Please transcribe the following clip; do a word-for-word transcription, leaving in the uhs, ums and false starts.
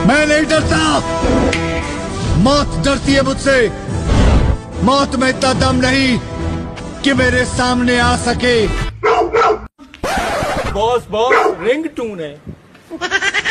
मैं नहीं डरता, मौत डरती है मुझसे। मौत में इतना दम नहीं कि मेरे सामने आ सके। बॉस बॉस रिंग टून है।